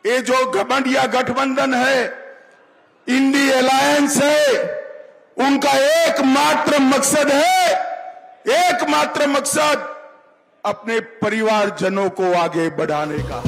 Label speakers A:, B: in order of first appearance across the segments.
A: ये जो घमंडिया गठबंधन है, इंडी अलायंस है, उनका एकमात्र मकसद है, एकमात्र मकसद अपने परिवारजनों को आगे बढ़ाने का।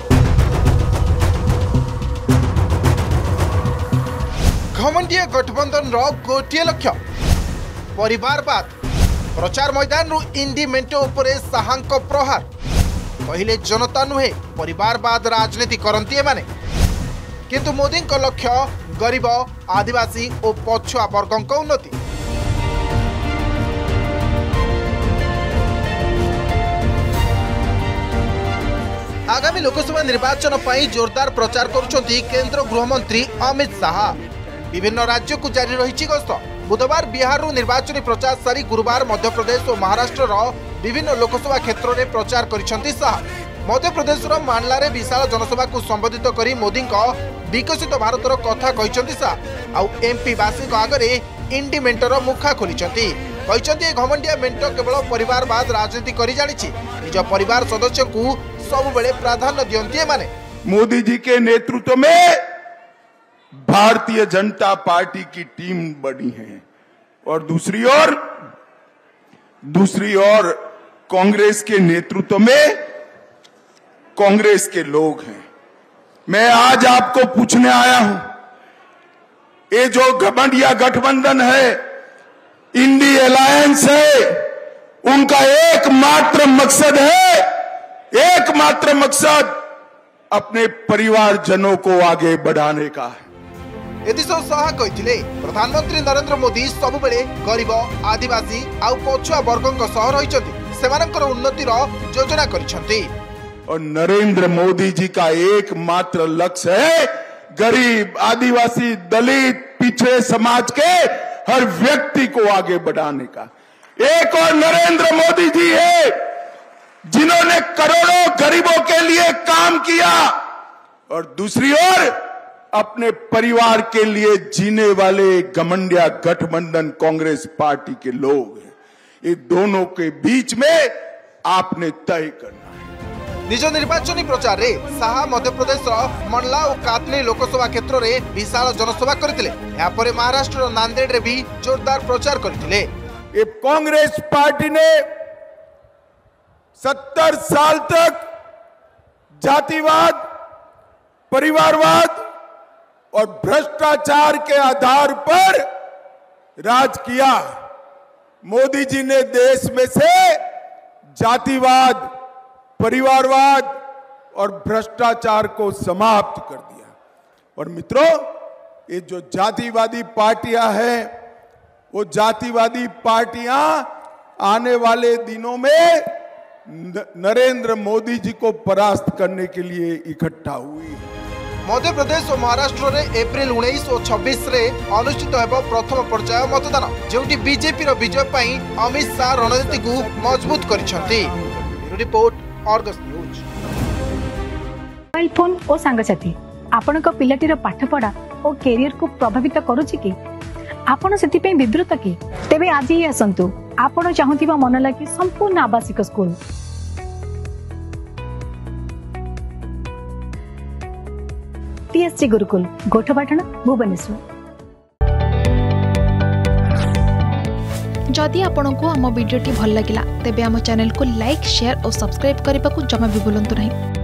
B: घमंडिया गठबंधन गोटे लक्ष्य परिवारवाद। प्रचार मैदान रु इंडी मेंटो उपरे साहांक प्रहार। कहले जनता नुहे परिवारवाद राजनीति करती एमाने, किंतु मोदी का लक्ष्य गरीब, आदिवासी और पछुआ वर्गों का उन्नति। आगामी लोकसभा निर्वाचन पर जोरदार प्रचार करुछंती केंद्र गृहमंत्री अमित शाह। विभिन्न राज्यों को जारी रही गस्त। बुधवार बिहार निर्वाचन प्रचार सारी गुरुवार मध्यप्रदेश और महाराष्ट्र विभिन्न लोकसभा क्षेत्र में प्रचार करिसेंती शाह। मध्यप्रदेश मांडला विशाल जनसभा को संबोधित करी मोदी विकसित भारतर कथा कहिसेंती शाह। आउ एमपी वासी आगे इंडी मेंटर मुखा खोलिसेंती। कहते घमंडिया मेंट केवल परिवारवाद राजनीति करी जानिछि, निज परिवार सदस्य को सब बेले प्राधान्य दियंती माने।
A: मोदी जी के नेतृत्व में भारतीय जनता पार्टी की टीम बनी है और दूसरी ओर कांग्रेस के नेतृत्व में कांग्रेस के लोग हैं। मैं आज आपको पूछने आया हूं, ये जो घमंडिया गठबंधन है, इंडी अलायंस है, उनका एकमात्र मकसद अपने परिवारजनों को आगे बढ़ाने का है।
B: एदिसो शाह कहथिले प्रधानमंत्री नरेंद्र मोदी सब बेले गरीब, आदिवासी आउ पछुआ वर्गों सह रहिछथि, सेमानकर उन्नतिर योजना करिछथि।
A: और नरेंद्र मोदी जी का एकमात्र लक्ष्य है गरीब, आदिवासी, दलित, पिछड़े समाज के हर व्यक्ति को आगे बढ़ाने का। एक और नरेंद्र मोदी जी है जिन्होंने करोड़ों गरीबों के लिए काम किया और दूसरी ओर अपने परिवार के लिए जीने वाले घमंडिया गठबंधन कांग्रेस पार्टी के लोग हैं। ये दोनों के बीच में आपने तय करना है।
B: निज निर्वाचन प्रचार रे शाह मध्यप्रदेश मंडला और कातनी लोकसभा क्षेत्र में विशाल जनसभा करथिले। या परे महाराष्ट्र नांदेड़ रे भी जोरदार प्रचार करथिले।
A: ये कांग्रेस पार्टी ने 70 साल तक जातिवाद, परिवारवाद और भ्रष्टाचार के आधार पर राज किया। मोदी जी ने देश में से जातिवाद, परिवारवाद और भ्रष्टाचार को समाप्त कर दिया। और मित्रों, ये जो जातिवादी पार्टियां हैं, वो जातिवादी पार्टियां आने वाले दिनों में नरेंद्र मोदी जी को परास्त करने के लिए इकट्ठा हुई।
B: मध्य प्रदेश और महाराष्ट्र रे एप्रिल 19 और 26 रे अनुष्ठित हेबो प्रथम पर्याय मतदान, जेउटी बीजेपी रो विजय पई अमित शाह रणनीति को मजबूत करिसंती। Report Argus news.
C: Mobile phone और सांगसाथी आपण को पिलाटीर पाठपढ़ा और कैरियर को प्रभावित करूछि कि आपण सेति पे विब्रत कि तेबे आज ही आसंतु आपण चाहुथिबा मन लागी संपूर्ण आवासिक स्कूल। टीएससी गुरुकुल गोठपाटण भुवनेश्वर।
D: जदि आपंक आम भिडी भल लगा तेब आम चैनल को लाइक, शेयर और सब्सक्राइब करने को जमा भी भूलु नहीं।